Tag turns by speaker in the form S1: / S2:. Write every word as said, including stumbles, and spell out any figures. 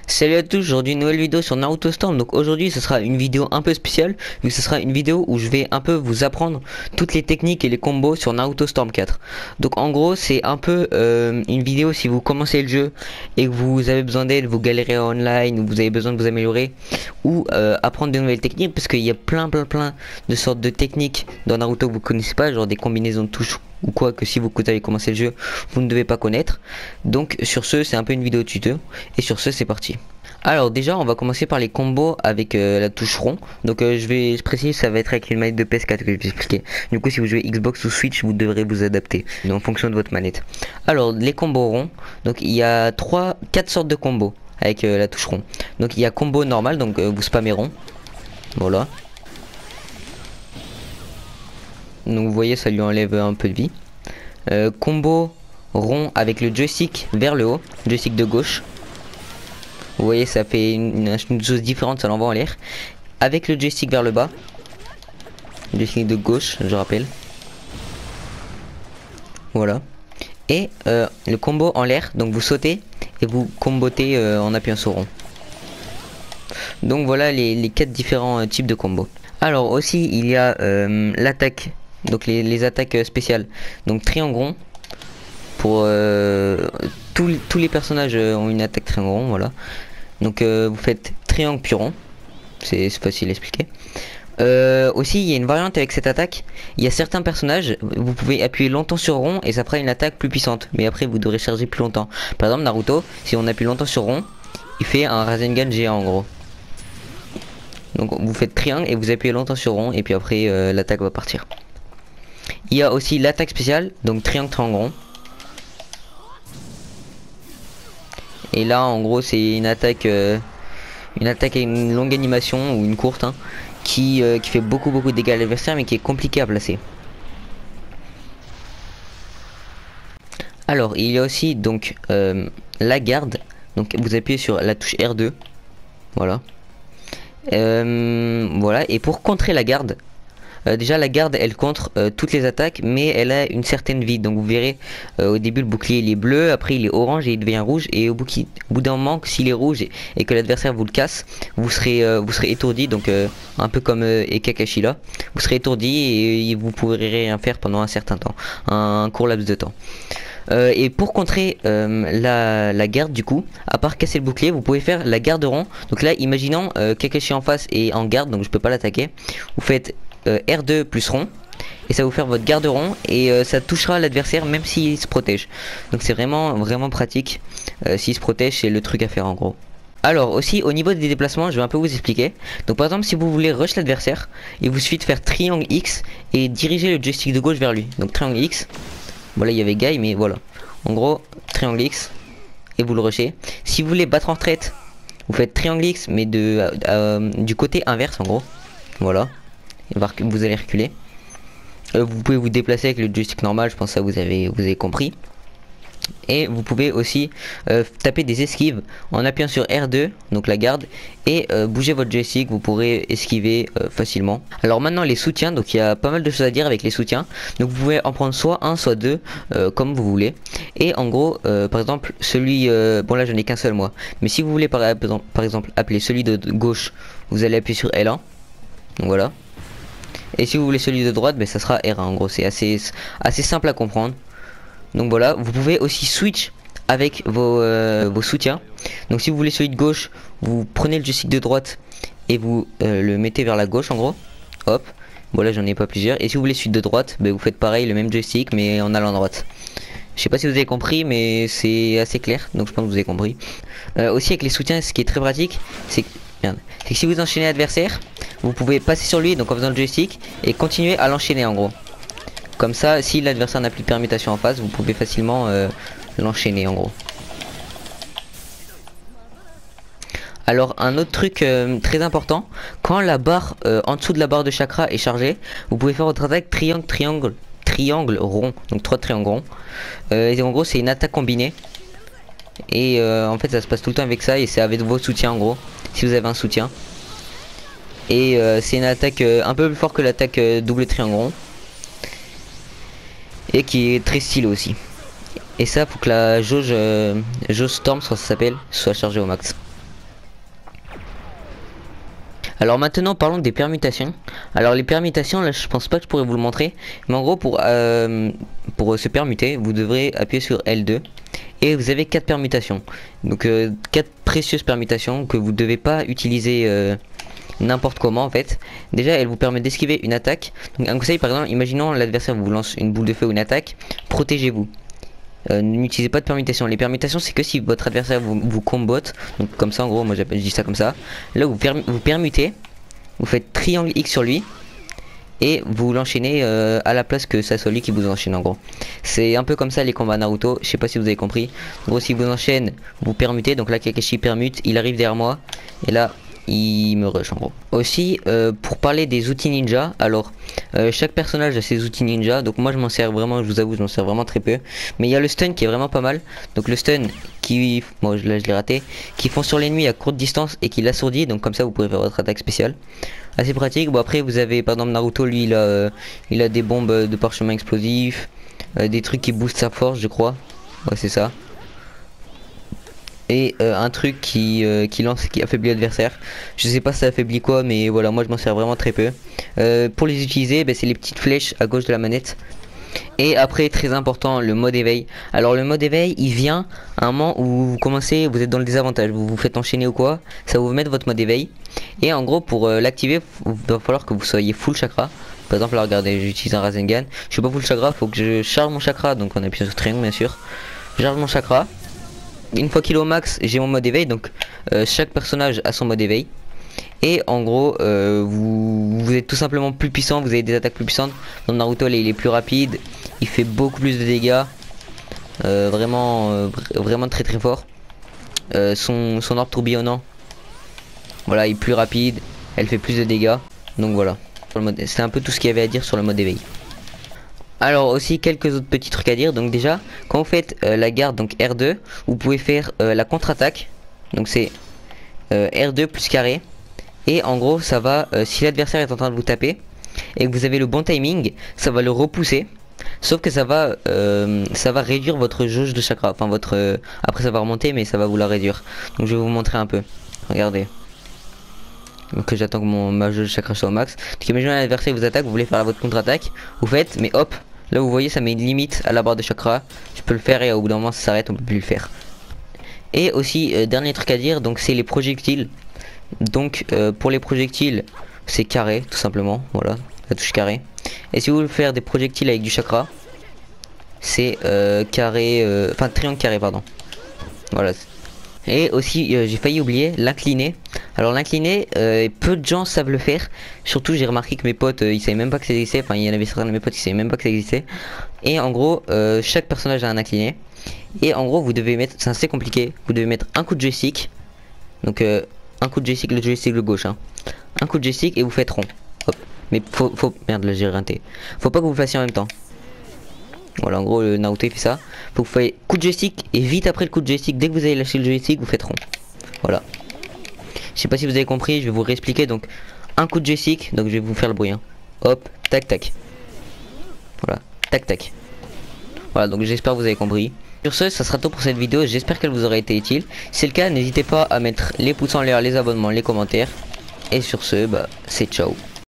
S1: Salut à tous, aujourd'hui une nouvelle vidéo sur Naruto Storm. Donc aujourd'hui ce sera une vidéo un peu spéciale, vu que ce sera une vidéo où je vais un peu vous apprendre toutes les techniques et les combos sur Naruto Storm quatre. Donc en gros c'est un peu euh, une vidéo si vous commencez le jeu et que vous avez besoin d'aide, vous galérez online ou vous avez besoin de vous améliorer ou euh, apprendre de nouvelles techniques, parce qu'il y a plein plein plein de sortes de techniques dans Naruto que vous connaissez pas, genre des combinaisons de touches ou quoi, que si vous avez commencé le jeu vous ne devez pas connaître. Donc sur ce c'est un peu une vidéo tuto et sur ce c'est parti. Alors déjà on va commencer par les combos avec euh, la touche rond. Donc euh, je vais je précise, ça va être avec une manette de P S quatre que je vais expliquer. Du coup si vous jouez Xbox ou Switch vous devrez vous adapter en fonction de votre manette. Alors les combos ronds, donc il y a trois quatre sortes de combos avec euh, la touche rond. Donc il y a combo normal, donc euh, vous spammez rond. Voilà. Donc vous voyez ça lui enlève un peu de vie. Euh, combo rond avec le joystick vers le haut, joystick de gauche. Vous voyez ça fait une, une, une chose différente, ça l'envoie en l'air. Avec le joystick vers le bas, joystick de gauche je rappelle. Voilà. Et euh, le combo en l'air, donc vous sautez et vous combotez euh, en appuyant sur rond. Donc voilà les, les quatre différents euh, types de combos. Alors aussi il y a euh, l'attaque, donc les, les attaques euh, spéciales. Donc triangle rond pour euh, tous, tous les personnages euh, ont une attaque triangle rond, voilà. Donc euh, vous faites triangle puis rond, c'est facile à expliquer. Euh, aussi il y a une variante avec cette attaque. Il y a certains personnages, vous pouvez appuyer longtemps sur rond et ça fera une attaque plus puissante, mais après vous devrez charger plus longtemps. Par exemple Naruto, si on appuie longtemps sur rond, il fait un Rasengan géant en gros. Donc vous faites triangle et vous appuyez longtemps sur rond et puis après euh, l'attaque va partir. Il y a aussi l'attaque spéciale, donc triangle triangle rond. Et là en gros c'est une attaque euh, une attaque avec une longue animation ou une courte hein, qui, euh, qui fait beaucoup beaucoup de dégâts à l'adversaire mais qui est compliqué à placer. Alors il y a aussi donc euh, la garde, donc vous appuyez sur la touche R deux. Voilà. Euh, voilà, et pour contrer la garde, euh, déjà la garde elle contre euh, toutes les attaques mais elle a une certaine vie. Donc vous verrez euh, au début le bouclier il est bleu, après il est orange et il devient rouge, et au bout, qui, au bout d'un moment s'il est rouge et, et que l'adversaire vous le casse, vous serez euh, vous serez étourdi, donc euh, un peu comme euh, Ekakashi là, vous serez étourdi et, et vous pourrez rien faire pendant un certain temps, un, un court laps de temps. Euh, et pour contrer euh, la, la garde du coup, à part casser le bouclier, vous pouvez faire la garde rond. Donc là imaginons euh, Kakashi en face et en garde, donc je peux pas l'attaquer. Vous faites euh, R deux plus rond et ça va vous faire votre garde rond et euh, ça touchera l'adversaire même s'il se protège. Donc c'est vraiment vraiment pratique. euh, S'il se protège c'est le truc à faire en gros. Alors aussi au niveau des déplacements je vais un peu vous expliquer. Donc par exemple si vous voulez rush l'adversaire, il vous suffit de faire triangle X et diriger le joystick de gauche vers lui. Donc triangle X. Voilà, il y avait Guy, mais voilà. En gros, triangle X et vous le rushez. Si vous voulez battre en retraite, vous faites triangle X, mais de euh, euh, du côté inverse, en gros. Voilà. Et vous allez reculer. Euh, vous pouvez vous déplacer avec le joystick normal, je pense que ça vous avez vous avez compris. Et vous pouvez aussi euh, taper des esquives en appuyant sur R deux, donc la garde, et euh, bouger votre joystick, vous pourrez esquiver euh, facilement. Alors maintenant les soutiens, donc il y a pas mal de choses à dire avec les soutiens. Donc vous pouvez en prendre soit un, soit deux, euh, comme vous voulez. Et en gros, euh, par exemple, celui, euh, bon là j'en ai qu'un seul moi, mais si vous voulez par, par exemple appeler celui de gauche, vous allez appuyer sur L un, donc voilà. Et si vous voulez celui de droite, ben ça sera R un. En gros c'est assez, assez simple à comprendre. Donc voilà, vous pouvez aussi switch avec vos, euh, vos soutiens. Donc si vous voulez celui de gauche, vous prenez le joystick de droite et vous euh, le mettez vers la gauche en gros. Hop, voilà, j'en ai pas plusieurs. Et si vous voulez celui de droite, bah, vous faites pareil, le même joystick mais en allant à droite. Je sais pas si vous avez compris mais c'est assez clair, donc je pense que vous avez compris. Euh, aussi avec les soutiens, ce qui est très pratique, c'est que, merde, c'est que si vous enchaînez l'adversaire, vous pouvez passer sur lui donc en faisant le joystick et continuer à l'enchaîner en gros. Comme ça, si l'adversaire n'a plus de permutation en face, vous pouvez facilement euh, l'enchaîner en gros. Alors un autre truc euh, très important, quand la barre euh, en dessous de la barre de chakra est chargée, vous pouvez faire votre attaque triangle, triangle, triangle rond, donc trois triangles ronds. Euh, et en gros c'est une attaque combinée. Et euh, en fait ça se passe tout le temps avec ça et c'est avec vos soutiens en gros, si vous avez un soutien. Et euh, c'est une attaque euh, un peu plus fort que l'attaque euh, double triangle rond. Et qui est très stylé aussi. Et ça pour que la jauge, euh, jauge Storm, ça s'appelle, soit chargée au max. Alors maintenant parlons des permutations. Alors les permutations, là je pense pas que je pourrais vous le montrer, mais en gros pour, euh, pour se permuter, vous devrez appuyer sur L deux et vous avez quatre permutations. Donc euh, quatre précieuses permutations que vous devez pas utiliser euh, n'importe comment en fait. Déjà elle vous permet d'esquiver une attaque. Donc un conseil par exemple, imaginons l'adversaire vous lance une boule de feu ou une attaque, protégez-vous. Euh, N'utilisez pas de permutation. Les permutations c'est que si votre adversaire vous, vous combote. Donc comme ça en gros, moi je dis ça comme ça. Là vous, perm vous permutez, vous faites triangle X sur lui et vous l'enchaînez euh, à la place que ça soit lui qui vous enchaîne en gros. C'est un peu comme ça les combats Naruto, je sais pas si vous avez compris. En gros si vous enchaîne, vous permutez, donc là Kakashi permute, il arrive derrière moi et là il me rush en gros. Aussi euh, pour parler des outils ninja, alors euh, chaque personnage a ses outils ninja, donc moi je m'en sers vraiment, je vous avoue je m'en sers vraiment très peu. Mais il y a le stun qui est vraiment pas mal, donc le stun qui, moi je, là je l'ai raté, qui font sur l'ennemi à courte distance et qui l'assourdit, donc comme ça vous pouvez faire votre attaque spéciale. Assez pratique. Bon après vous avez par exemple Naruto, lui il a, euh, il a des bombes de parchemin explosif, euh, des trucs qui boostent sa force je crois, ouais c'est ça. Et euh, un truc qui, euh, qui lance, qui affaiblit l'adversaire. Je sais pas si ça affaiblit quoi, mais voilà, moi je m'en sers vraiment très peu. Euh, pour les utiliser, bah, c'est les petites flèches à gauche de la manette. Et après, très important, le mode éveil. Alors le mode éveil, il vient à un moment où vous commencez, vous êtes dans le désavantage, vous vous faites enchaîner ou quoi, ça va vous mettre votre mode éveil. Et en gros, pour euh, l'activer, il va falloir que vous soyez full chakra. Par exemple, là regardez, j'utilise un Rasengan. Je suis pas full chakra, faut que je charge mon chakra, donc on appuie sur triangle bien sûr. Je charge mon chakra. Une fois qu'il est au max, j'ai mon mode éveil, donc euh, chaque personnage a son mode éveil. Et en gros, euh, vous, vous êtes tout simplement plus puissant, vous avez des attaques plus puissantes. Dans Naruto, là, il est plus rapide, il fait beaucoup plus de dégâts, euh, vraiment, euh, vraiment très très fort. Euh, son, son orbe tourbillonnant, voilà, il est plus rapide, elle fait plus de dégâts. Donc voilà, c'est un peu tout ce qu'il y avait à dire sur le mode éveil. Alors aussi quelques autres petits trucs à dire. Donc déjà quand vous faites euh, la garde, donc R deux, vous pouvez faire euh, la contre-attaque. Donc c'est euh, R deux plus carré. Et en gros ça va, euh, si l'adversaire est en train de vous taper et que vous avez le bon timing, ça va le repousser. Sauf que ça va euh, ça va réduire votre jauge de chakra. Enfin votre euh, après ça va remonter, mais ça va vous la réduire. Donc je vais vous montrer un peu. Regardez. Donc j'attends que mon ma jauge de chakra soit au max. Donc imaginez l'adversaire vous attaque, vous voulez faire votre contre-attaque, vous faites, mais hop. Là vous voyez ça met une limite à la barre de chakra. Je peux le faire et au bout d'un moment ça s'arrête, on peut plus le faire. Et aussi euh, dernier truc à dire, donc c'est les projectiles. Donc euh, pour les projectiles c'est carré tout simplement, voilà, la touche carré. Et si vous voulez faire des projectiles avec du chakra, c'est euh, carré, euh, enfin triangle carré pardon. Voilà. Et aussi euh, j'ai failli oublier l'incliné. Alors l'incliné, euh, peu de gens savent le faire. Surtout j'ai remarqué que mes potes euh, ils savaient même pas que ça existait. Enfin il y en avait certains de mes potes qui savaient même pas que ça existait. Et en gros euh, chaque personnage a un incliné. Et en gros vous devez mettre, c'est assez compliqué, vous devez mettre un coup de joystick. Donc euh, un coup de joystick, le joystick de gauche hein. Un coup de joystick et vous faites rond. Hop. Mais faut, faut, merde là j'ai raté. Faut pas que vous le fassiez en même temps. Voilà en gros le Naruto il fait ça. Faut que vous fassiez coup de joystick et vite après le coup de joystick, dès que vous avez lâché le joystick vous faites rond. Voilà. Je sais pas si vous avez compris, je vais vous réexpliquer. Donc un coup de joystick, donc je vais vous faire le bruit hein. Hop, tac tac. Voilà, tac tac. Voilà, donc j'espère que vous avez compris. Sur ce, ça sera tout pour cette vidéo, j'espère qu'elle vous aura été utile. Si c'est le cas, n'hésitez pas à mettre les pouces en l'air, les abonnements, les commentaires. Et sur ce, bah c'est ciao.